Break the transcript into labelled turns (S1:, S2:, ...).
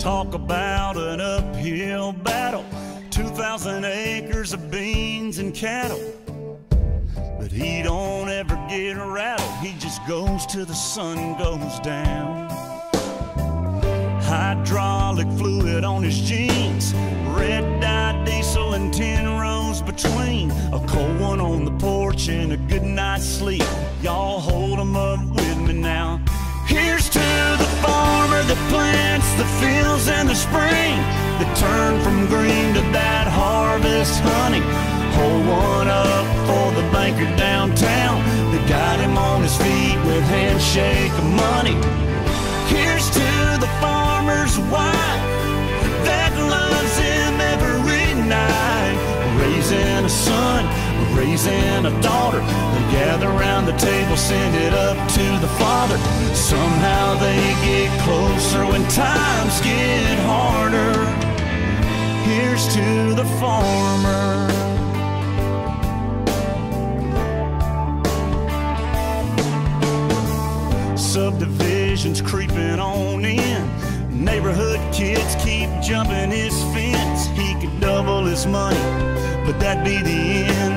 S1: Talk about an uphill battle, 2,000 acres of beans and cattle. But he don't ever get rattled, he just goes till the sun goes down. Hydraulic fluid on his jeans, red dye diesel and 10 rows between. A cold one on the porch and a good night's sleep. Y'all hold 'em up with me now. Here's to the farmer that plants the fields in the spring, that turn from green to that harvest honey. Hold one up for the banker downtown that got him on his feet with handshake of money. Here's to the farmer's wife that loves him every night, raising a son, raising a daughter. They gather around the table, send it up to the Father. Somehow they get closer when times get harder. Here's to the farmer. Subdivisions creeping on in, neighborhood kids keep jumping his fence. He could double his money, but that'd be the end